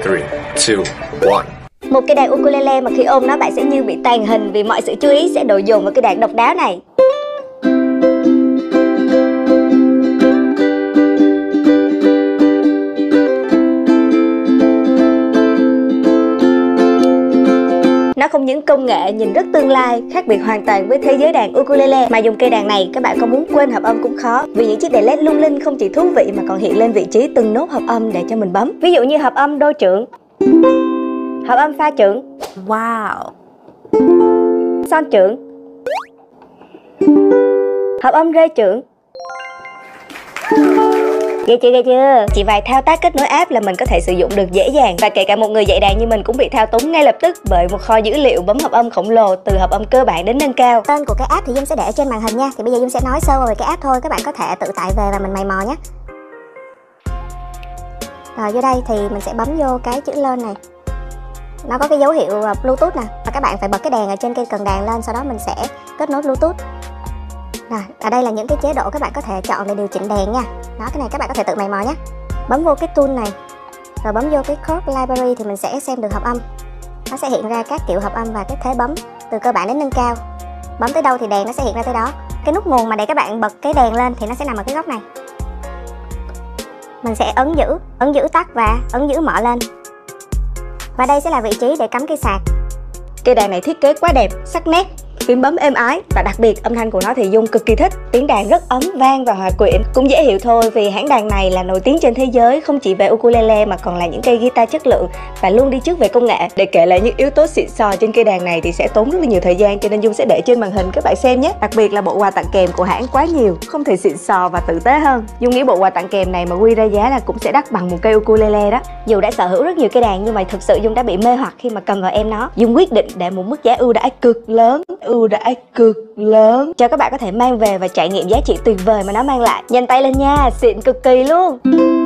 3, 2, 1. Một cây đàn ukulele mà khi ôm nó bạn sẽ như bị tàn hình vì mọi sự chú ý sẽ đổ dồn vào cây đàn độc đáo này. Nó không những công nghệ nhìn rất tương lai, khác biệt hoàn toàn với thế giới đàn ukulele, mà dùng cây đàn này các bạn có muốn quên hợp âm cũng khó, vì những chiếc đèn led lung linh không chỉ thú vị mà còn hiện lên vị trí từng nốt hợp âm để cho mình bấm. Ví dụ như hợp âm đô trưởng, hợp âm pha trưởng, wow, son trưởng, hợp âm rê trưởng. Ghê chưa? Chỉ vài thao tác kết nối app là mình có thể sử dụng được dễ dàng, và kể cả một người dạy đàn như mình cũng bị thao túng ngay lập tức bởi một kho dữ liệu bấm hợp âm khổng lồ, từ hợp âm cơ bản đến nâng cao. Tên của cái app thì Dung sẽ để ở trên màn hình nha. Thì bây giờ Dung sẽ nói sơ về cái app thôi, các bạn có thể tự tải về và mình mày mò nhé. Rồi vô đây thì mình sẽ bấm vô cái chữ lên này. Nó có cái dấu hiệu Bluetooth nè, và các bạn phải bật cái đèn ở trên cây cần đàn lên, sau đó mình sẽ kết nối Bluetooth. Rồi, ở đây là những cái chế độ các bạn có thể chọn để điều chỉnh đèn nha. Đó, cái này các bạn có thể tự mày mò nhé. Bấm vô cái tool này, rồi bấm vô cái chord library thì mình sẽ xem được hợp âm. Nó sẽ hiện ra các kiểu hợp âm và cái thế bấm từ cơ bản đến nâng cao. Bấm tới đâu thì đèn nó sẽ hiện ra tới đó. Cái nút nguồn mà để các bạn bật cái đèn lên thì nó sẽ nằm ở cái góc này. Mình sẽ ấn giữ tắt và ấn giữ mở lên. Và đây sẽ là vị trí để cắm cây sạc. Cây đàn này thiết kế quá đẹp, sắc nét, phím bấm êm ái, và đặc biệt âm thanh của nó thì Dung cực kỳ thích. Tiếng đàn rất ấm, vang và hòa quyện. Cũng dễ hiểu thôi vì hãng đàn này là nổi tiếng trên thế giới, không chỉ về ukulele mà còn là những cây guitar chất lượng và luôn đi trước về công nghệ. Để kể lại những yếu tố xịn sò trên cây đàn này thì sẽ tốn rất là nhiều thời gian, cho nên Dung sẽ để trên màn hình các bạn xem nhé. Đặc biệt là bộ quà tặng kèm của hãng quá nhiều, không thể xịn sò và tử tế hơn. Dung nghĩ bộ quà tặng kèm này mà quy ra giá là cũng sẽ đắt bằng một cây ukulele đó. Dù đã sở hữu rất nhiều cây đàn nhưng mà thực sự Dung đã bị mê hoặc khi mà cầm vào em nó. Dung quyết định để một mức giá ưu đãi cực lớn cho các bạn có thể mang về và trải nghiệm giá trị tuyệt vời mà nó mang lại. Nhanh tay lên nha, xịn cực kỳ luôn.